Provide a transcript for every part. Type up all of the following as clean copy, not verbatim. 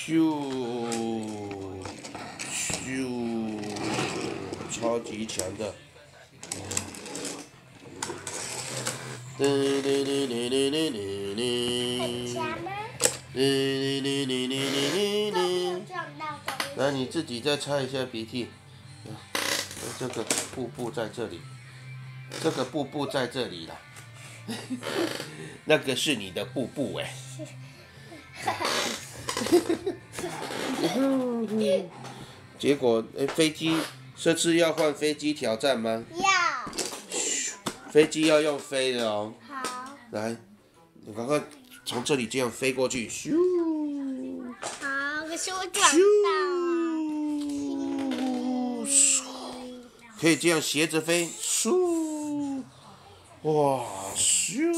咻咻，超级强的。 很强吗？ 来，你自己再擦一下鼻涕。这个布布在这里，这个布布在这里了。那个是你的布布哎。结果飞机这次要换飞机挑战吗？ 要。 飞机要用飞的哦。 好。 来，你赶快从这里这样飞过去，咻。 好，可是我撞到。 可以这样斜着飞，咻。哇，咻。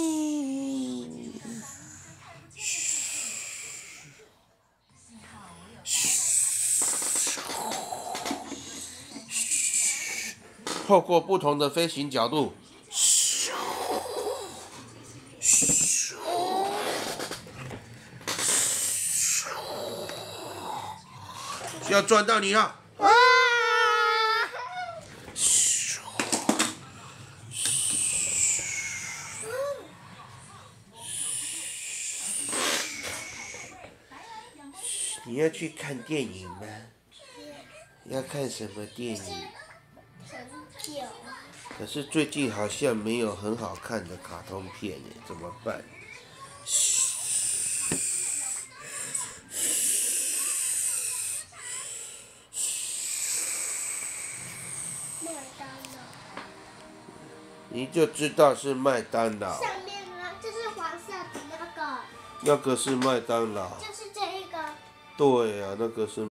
透过不同的飞行角度，要撞到你了！ 哇！ 你要去看电影吗？要看什么电影？可是最近好像没有很好看的卡通片耶，怎么办？ 麦当劳。 你就知道是麦当劳。 上面呢，这是黄色的那个。 那个是麦当劳。 就是这一个。 对啊，那个是。